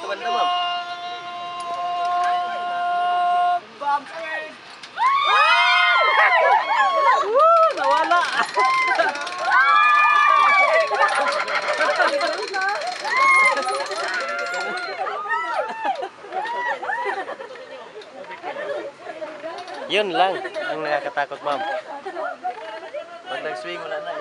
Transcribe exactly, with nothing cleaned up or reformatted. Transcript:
dito banda, ma'am. Woo! Nawala! Yun lang ang nakakatakot, ma'am. Pag nag-swing, wala na.